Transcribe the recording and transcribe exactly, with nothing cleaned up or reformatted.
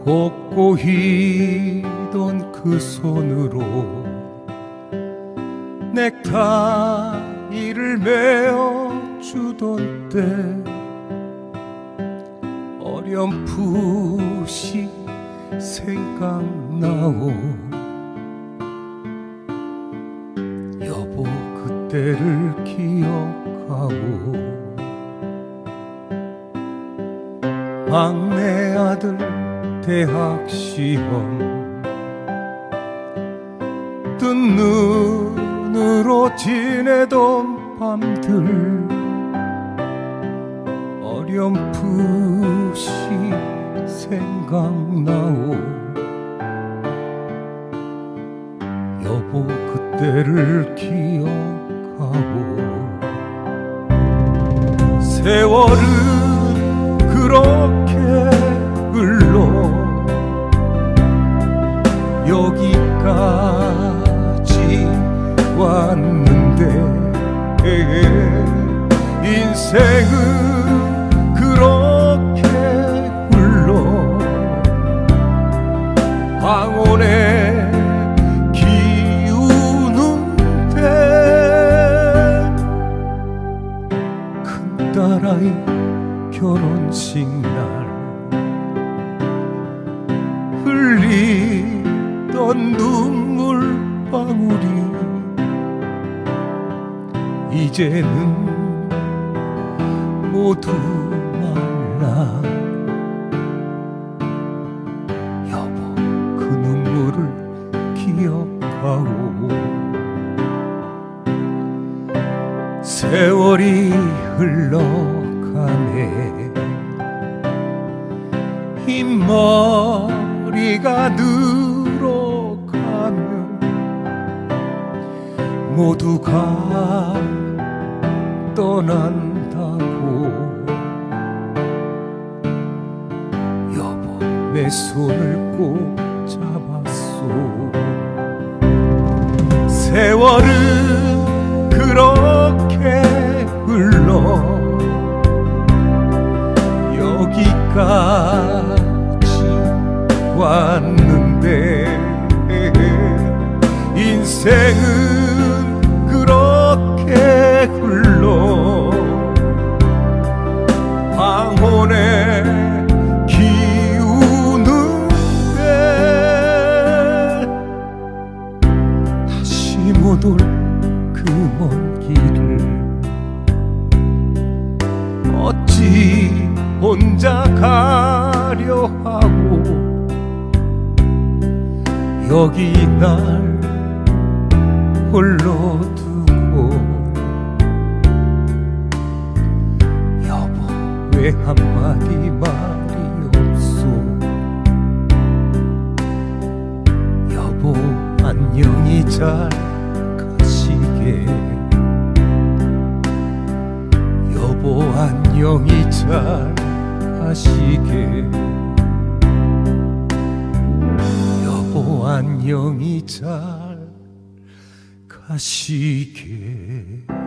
걷고 있던 그 손으로 넥타이를 메어주던 때 어렴풋이 생각나오. 여보 그때를 기억하오. 막내 아들 대학 시험 뜬 눈으로 지내던 밤들 어렴풋이 생각나오. 여보 그때를 기억하고. 세월은 그렇게 흘러 여기까지 왔는데 인생은 그렇게 흘러 황혼에 기우는데 큰딸아이 결혼식 날 흘리던 눈물 방울이 이제는 모두 말라. 여보 그 눈물을 기억하고. 세월이 흘러가네. 흰머리가 늘어가면 모두가 떠난다고. 여보 내 손을 꼭 잡았소. 세월은 그렇게 흘러 여기까지 왔는데 인생은 그렇게 흘러 황혼에 기우는데 다시 못 올 그 먼 길을 어찌 혼자 가려 하고. 여기 날 홀로 두고. 여보 왜 한마디 말이 없소. 여보 안녕히 잘 가시게. 여보 안녕히 잘 가시게. 여보 안녕히 잘 가시게.